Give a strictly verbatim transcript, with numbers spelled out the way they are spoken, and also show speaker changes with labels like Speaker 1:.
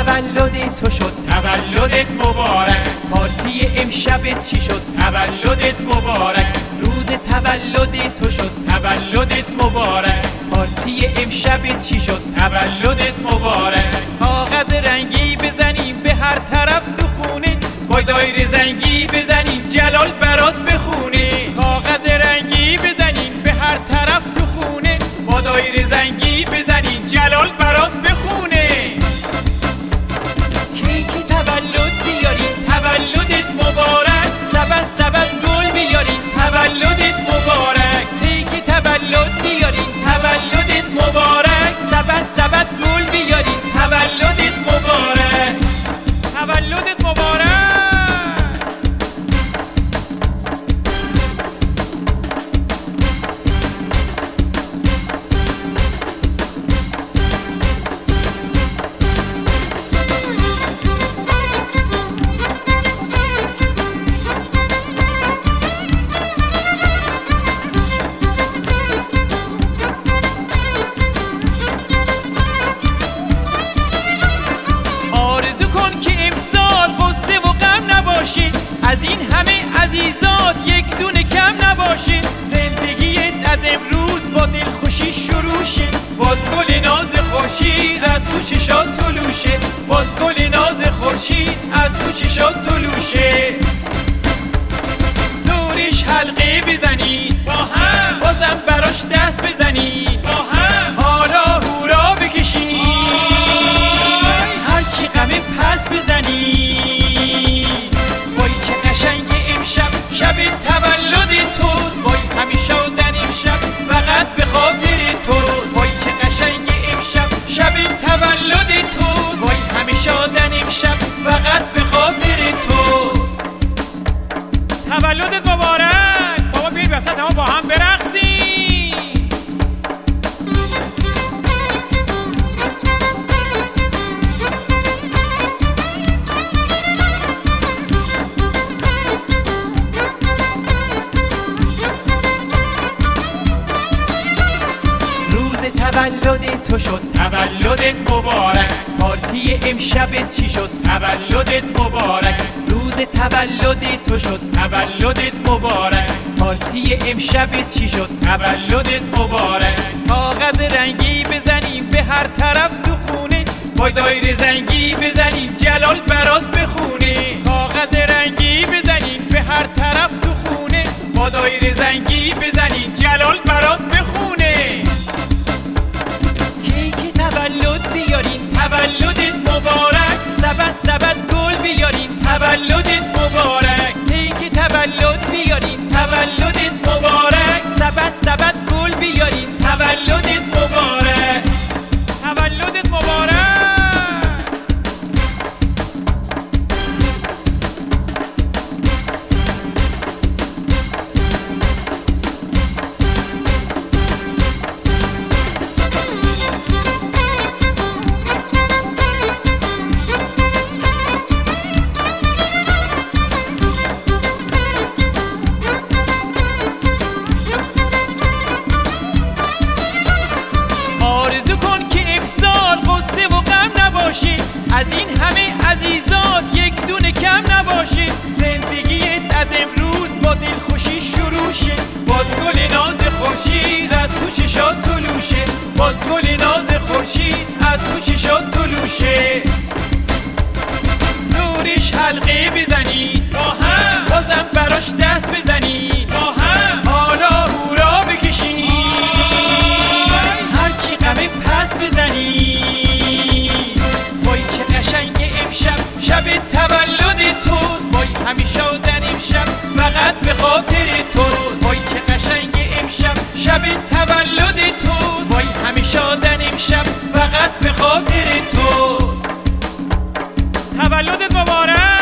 Speaker 1: تولد تو شد،
Speaker 2: تولدت مبارک.
Speaker 1: پارتی امشبت چی شد؟
Speaker 2: تولدت مبارک.
Speaker 1: روز تولد تو شد،
Speaker 2: تولدت مبارک.
Speaker 1: پارتی امشبت چی شد؟
Speaker 2: تولدت مبارک.
Speaker 1: کاغذ رنگی بزنیم به هر طرف تو خونه،
Speaker 2: با دایر زنگی بزنیم جلال برات بخونه.
Speaker 1: کاغذ رنگی بزنیم به هر طرف تو خونه،
Speaker 2: با دایر زنگی بزنیم جلال برات بخونه.
Speaker 1: کیک تولد بیاریم،
Speaker 2: تولدت مبارک.
Speaker 1: سبد سبد گل بیاریم،
Speaker 2: تولدت مبارک.
Speaker 1: کیک تولد بیاریم،
Speaker 2: تولدت مبارک.
Speaker 1: سبد سبد گل بیاریم،
Speaker 2: تولدت مبارک.
Speaker 1: تولدت مبارک. از این همه عزیزات یک دونه کم نباشه، زندگیت از امروز با دلخوشی شروع شه.
Speaker 2: باز گل ناز خورشید از تو چشات طلوشه. باز گل ناز خورشید از تو چشات طلوشه.
Speaker 1: دورش حلقه بزنید
Speaker 2: با هم،
Speaker 1: بازم براش دست بزنید
Speaker 2: با هم،
Speaker 1: حالا هورا بکشید، هرچی غمه پس بزنید.
Speaker 2: شب تولد توست،
Speaker 1: وای همیشه آدن امشب فقط به خاطر توست.
Speaker 2: وای که قشنگ امشب شب تولد توست،
Speaker 1: وای همیشه آدن امشب فقط به خاطر توست.
Speaker 2: تولدت مبارک. بابا بیاید وسط همه با هم برقصیم.
Speaker 1: تولد تو شد،
Speaker 2: تولدت مبارک.
Speaker 1: پارتی امشبت چی شد؟
Speaker 2: تولدت مبارک.
Speaker 1: روز تولد تو شد،
Speaker 2: تولدت مبارک.
Speaker 1: پارتی امشبت چی شد؟
Speaker 2: تولدت مبارک.
Speaker 1: کاغذ رنگی بزنیم به هر طرف تو خونه،
Speaker 2: با دایر زنگی بزنیم جلال برات بخونه.
Speaker 1: کاغذ رنگی بزنیم به هر طرف تو خونه،
Speaker 2: با دایر زنگی بزنیم جلال برات بخونه.
Speaker 1: کیک تولد بیاریم،
Speaker 2: تولدت مبارک.
Speaker 1: سبد سبد گل بیاریم،
Speaker 2: تولدت مبارک.
Speaker 1: کیک تولد بیاریم،
Speaker 2: تولدت مبارک.
Speaker 1: سبد سبد گل بیاریم،
Speaker 2: تولدت مبارک.
Speaker 1: تولدت مبارک. از این همه عزیزات یک دونه کم نباشه، زندگیت از امروز با دلخوشی شروع شه.
Speaker 2: باز گل ناز خورشید از تو چشات طلوشه. باز گل ناز خورشید از تو چشات طلوشه.
Speaker 1: دورش حلقه بزنید
Speaker 2: با هم،
Speaker 1: بازم براش دست بزنید
Speaker 2: با هم،
Speaker 1: حالا هورا بکشید، هرچی غمه پس بزنید.
Speaker 2: وای چه قشنگ امشب شب تولد توست،
Speaker 1: وای همیشه آدن امشب فقط به خاطر توست.
Speaker 2: وای چه قشنگ امشب شب تولد توست،
Speaker 1: وای همیشه آدن امشب فقط به خاطر توست.
Speaker 2: تولدت مبارک.